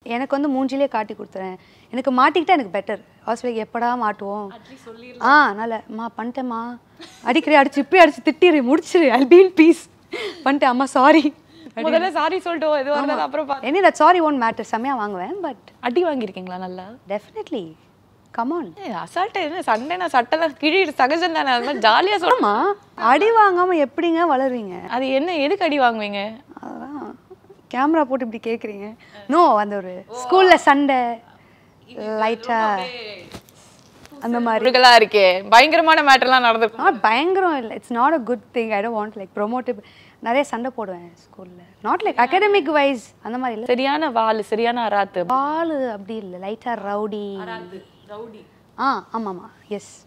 எனக்கு வந்து மூஞ்சிலே காட்டி கொடுத்துறேன் எனக்கு மாட்டிக்கிட்டா எனக்கு பெட்டர் ஹாஸ்பிட்டலுக்கு எப்படா மாட்டுவோம் நல்ல பண்ணிட்டேம்மா அடிக்கிறே அடிச்சு இப்பயே அடிச்சு திட்டிடு முடிச்சிரு ஐ பீன் பீஸ் பண்ணிட்டேன் அம்மா சாரி முதல்ல சாரி சொல்லிட்டோம் எதுவாக இருந்தாலும் அப்புறம் any that sorry won't matter செம்மையாக வாங்குவேன் பட் அடி வாங்கியிருக்கீங்களா நல்லா டெஃபினெட்லி கமான் அசால்ட்டு என்ன சண்டை நான் சட்டைலாம் கிழி சகஜம் தானே அது மாதிரி ஜாலியாக சொல்லுமா அடி வாங்காமல் எப்படிங்க வளருவீங்க அது என்ன எதுக்கு அடி வாங்குவீங்க அதான் கேமரா போட்டு இப்படி கேட்குறீங்க நோ அந்த ஒரு ஸ்கூலில் சண்டை லைட்டாக அந்த மாதிரி இருக்கே பயங்கரமான மேட்டர்லாம் நடந்து பயங்கரம் இல்லை it's not a good thing I don't want like promotive நிறைய சண்டை போடுவேன் ஸ்கூலில் நாட் லைக் அகாடமிக் வைஸ் அந்த மாதிரி இல்லை சரியான வால் சரியான அராத்து வால் அப்படி இல்லை லைட்டாக ரவுடி ஆமாம்மா எஸ்